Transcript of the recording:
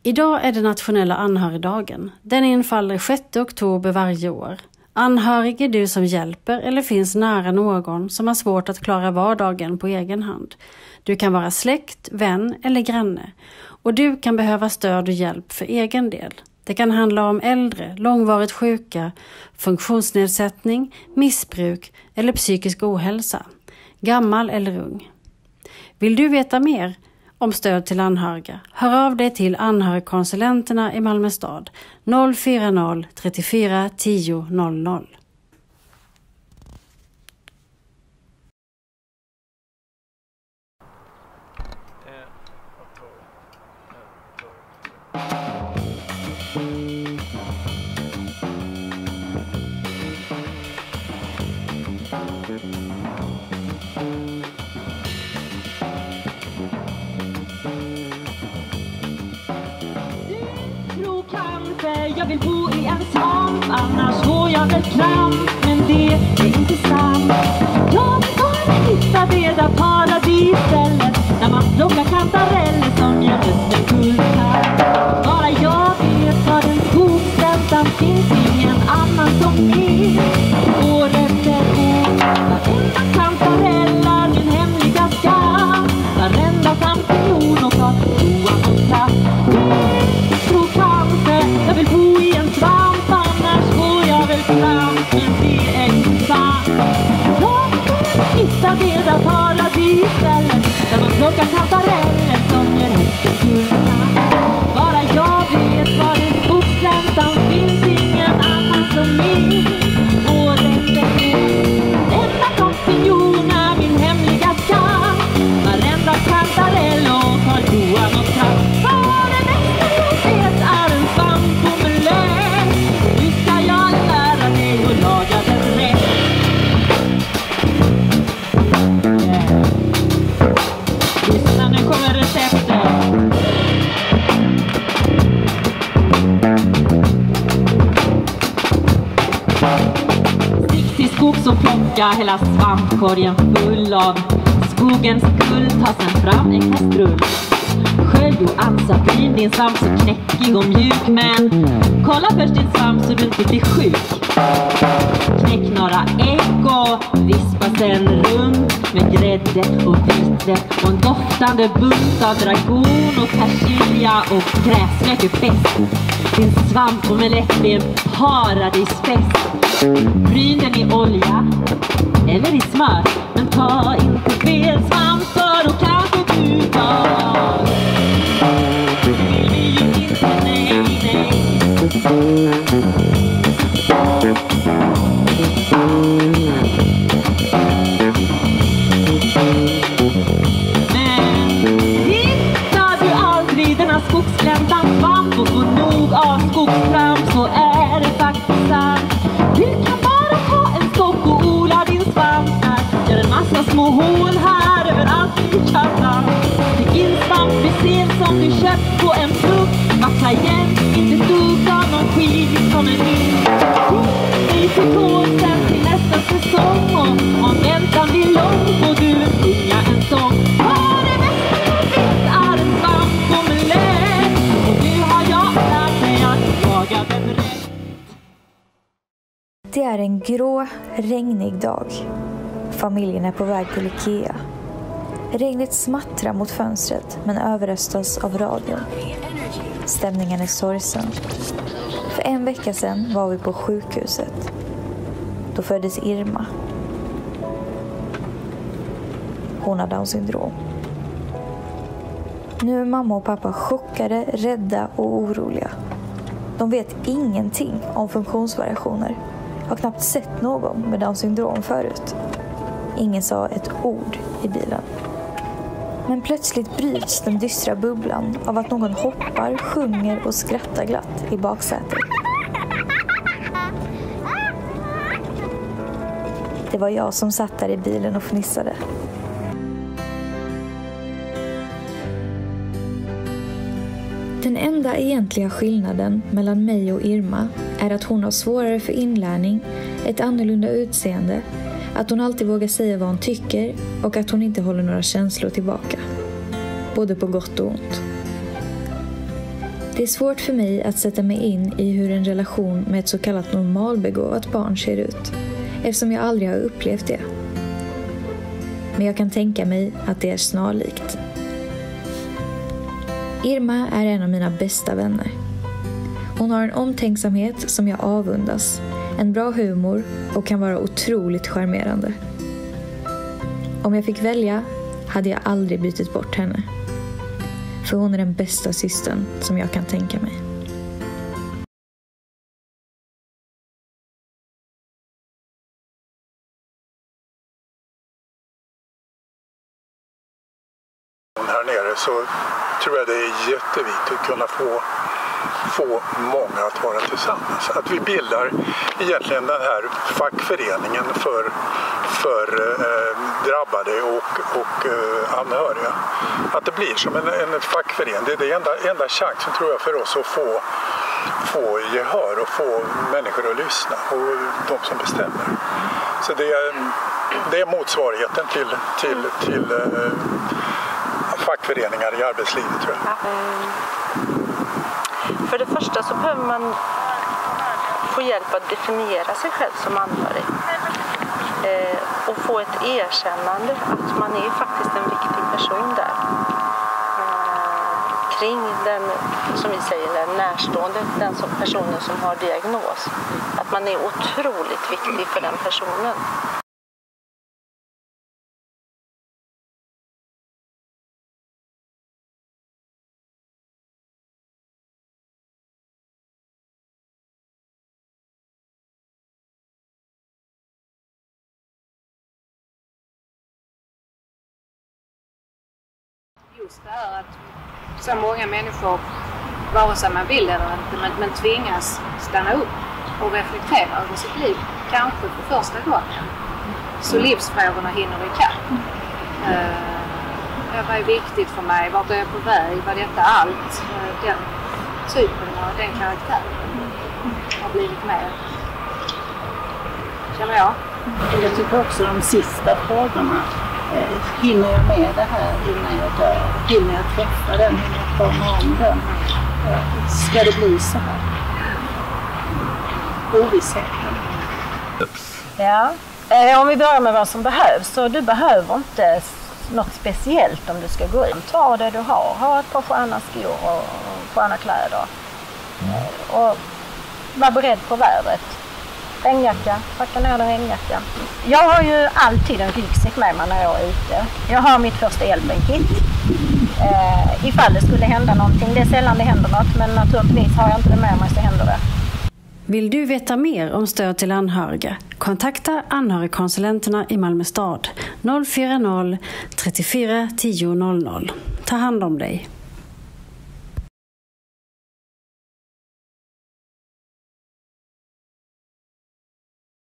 Idag är det nationella anhörigdagen. Den infaller 6 oktober varje år. Anhörig är du som hjälper eller finns nära någon som har svårt att klara vardagen på egen hand. Du kan vara släkt, vän eller granne. Och du kan behöva stöd och hjälp för egen del. Det kan handla om äldre, långvarigt sjuka, funktionsnedsättning, missbruk eller psykisk ohälsa. Gammal eller ung. Vill du veta mer om stöd till anhöriga? Hör av dig till anhörigkonsulenterna i Malmö stad 040 34 10 00. Jag vill bo i en svamp, annars får jag väl kramp. Men det är inte sant. Jag vill bara hitta det där paradisstället där man plockar kantareller som ger rösten guldkant. Bara jag vet var den skogsväntan finns, ingen annan som är. År efter år, varenda kantarella min hemliga skam. Varenda champinjon och toan och plats. Tror kanske jag vill bo i en svamp, annars får jag väl fram. Men det är inte sant. Jag vill hitta det där paradisstället där man plockar kantareller som ger högsta guldkant. Bara jag vet var den skogsväntan finns, ingen annan som är. År efter år, varenda champinjon är min hemliga skam. Varenda kantarell och karl-Johan och trapp. För det bästa jag vet är en svampommelett. Nu ska jag lära dig att laga den rätt. Lyssna, nu kommer receptet. Stick till skogs och plocka hela svampkorgen full av skogens guld. Ta sen fram en kastrull. Skölj och ansa in din svamp så knäckig och mjuk. Men kolla först din svamp så du inte blir sjuk. Knäck några ägg och vispa sen runt med grädde och vitlök och en doftande bunt av dragon och persilja och gräslök är bäst. Din svampomelett blir en paradisfest. Bryn den i olja eller i smör, men ta inte fel svamp för då kanske du dör. Det vill vi ju inte, nej, nej. Men hittar du aldrig denna skogsgläntan svamp och får nog av skogstramp, så är det faktiskt sant. Du kan bara ta en stock och odla din svamp här. Gör en massa små hål här överallt i kassan. Stick in svampbesen som du köpt på en plugg. Vattna igen, inte dugg av någon skit som en min. Lite tål sen till nästa säsong. Och om väntan blir lång får du sjunga en sång. För det bästa jag vet är en svampomelett. Och nu har jag lärt mig att laga den rätt. Det är en grå, regnig dag. Familjen är på väg till Ikea. Regnet smattrar mot fönstret men överröstas av radion. Stämningen är sorgsen. För en vecka sedan var vi på sjukhuset. Då föddes Irma. Hon har Downs syndrom. Nu är mamma och pappa chockade, rädda och oroliga. De vet ingenting om funktionsvariationer. Har knappt sett någon med Downs syndrom förut. Ingen sa ett ord i bilen. Men plötsligt bryts den dystra bubblan av att någon hoppar, sjunger och skrattar glatt i baksätet. Det var jag som satt där i bilen och fnissade. Den enda egentliga skillnaden mellan mig och Irma är att hon har svårare för inlärning, ett annorlunda utseende, att hon alltid vågar säga vad hon tycker och att hon inte håller några känslor tillbaka. Både på gott och ont. Det är svårt för mig att sätta mig in i hur en relation med ett så kallat normalbegåvat barn ser ut, eftersom jag aldrig har upplevt det. Men jag kan tänka mig att det är snarlikt. Irma är en av mina bästa vänner. Hon har en omtänksamhet som jag avundas, en bra humor och kan vara otroligt charmerande. Om jag fick välja hade jag aldrig bytt bort henne. För hon är den bästa systern som jag kan tänka mig. Här nere så tror jag det är jätteviktigt att kunna få många att vara tillsammans. Att vi bildar egentligen den här fackföreningen för drabbade och anhöriga. Att det blir som en fackförening. Det är det enda chansen tror jag för oss att få gehör och få människor att lyssna och de som bestämmer. Så det är motsvarigheten till fackföreningar i arbetslivet tror jag. För det första så behöver man få hjälp att definiera sig själv som anhörig. Och få ett erkännande att man är faktiskt en viktig person där. Kring den, som vi säger, den närstående, den personen som har diagnos. Att man är otroligt viktig för den personen. Just det här att så många människor, vare sig man vill eller inte, men tvingas stanna upp och reflektera över sitt liv, kanske för första gången. Så livsfrågorna hinner ikapp. Vad är viktigt för mig? Vart är jag på väg? Var detta allt? Den typen och den karaktären har blivit med. Känner jag. Jag tycker också de sista frågorna. Hinner jag med det här innan jag dör? Hinner jag träffa den? Hinner jag komma om den? Ska det bli så här? Ovissheten. Ja, om vi börjar med vad som behövs. Så du behöver inte något speciellt om du ska gå in. Ta det du har. Ha ett par sköna skor och sköna kläder. Och var beredd på vädret. Regnjacka, packa ner en regnjacka. Jag har ju alltid en ryggsäck med mig när jag är ute. Jag har mitt första hjälpen-kit. Ifall det skulle hända någonting. Det är sällan det händer något, men naturligtvis har jag inte det med mig så händer det. Vill du veta mer om stöd till anhöriga? Kontakta anhörigkonsulenterna i Malmö stad 040 34 10 00. Ta hand om dig.